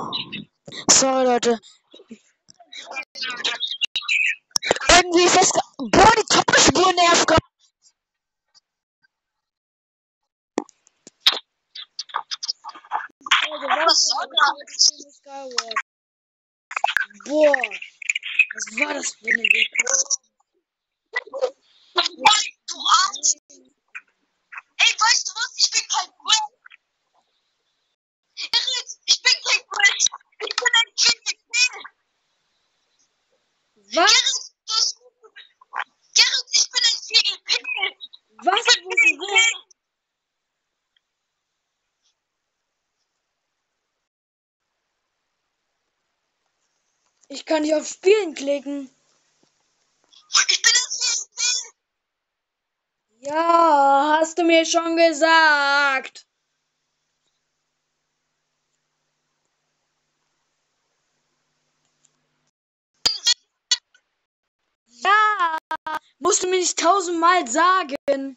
Sorry, Leute. Irgendwie fest. Boah, die Tappelspur nervt gerade. Boah, was war das für eine Weg? Du Arsch! Ey, weißt du was? Ich bin kein Brit. Ich bin kein Brit. Ich bin ein GDP. Was? Gerrit, ich bin ein GDP. Was? Wo ist denn? Ich kann nicht auf Spielen klicken. Ich bin ein GDP. Ja, hast du mir schon gesagt. Ja, musst du mir nicht 1000-mal sagen.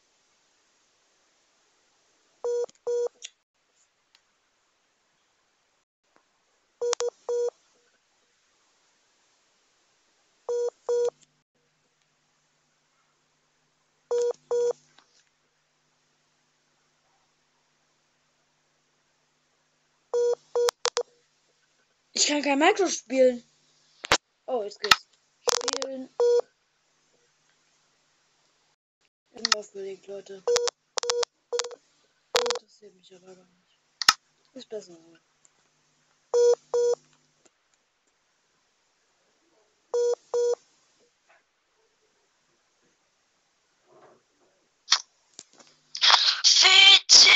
Ich kann kein Minecraft spielen. Oh, jetzt geht's. Spielen. Ich bin aufgelegt, Leute. Interessiert mich aber gar nicht. Ist besser. Bitte.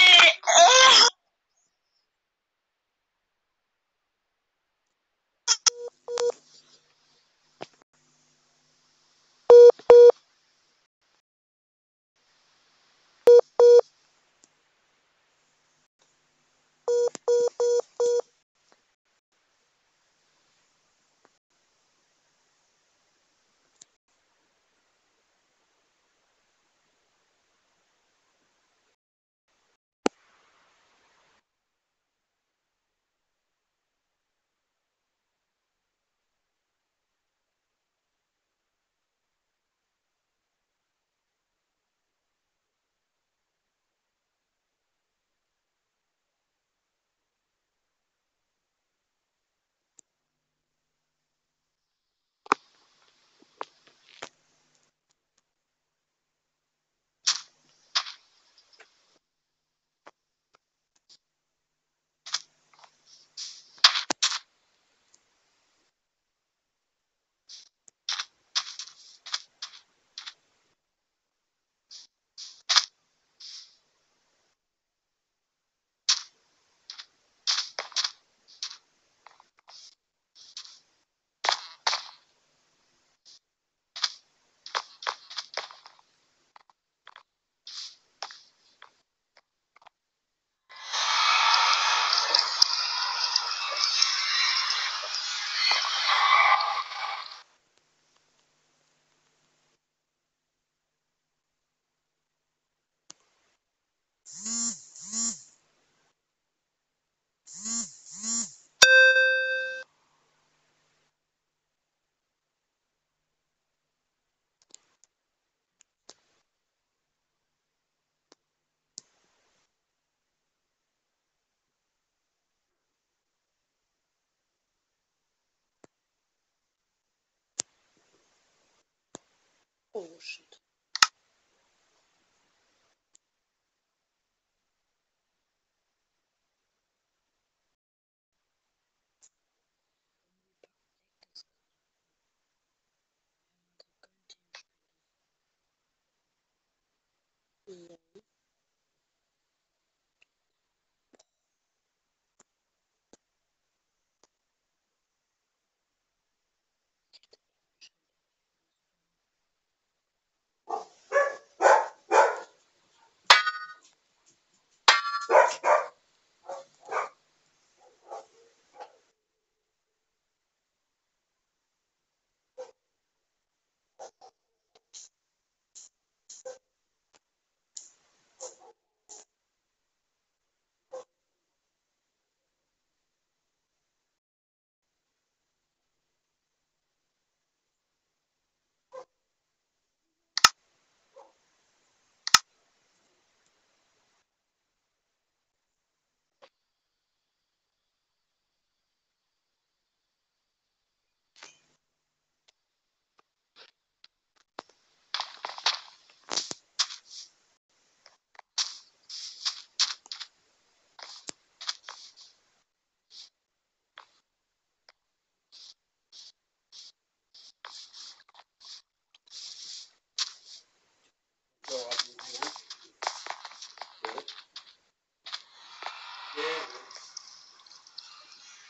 Oh, shit.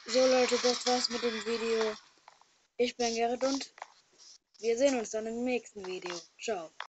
So Leute, das war's mit dem Video. Ich bin Gerrit und wir sehen uns dann im nächsten Video. Ciao.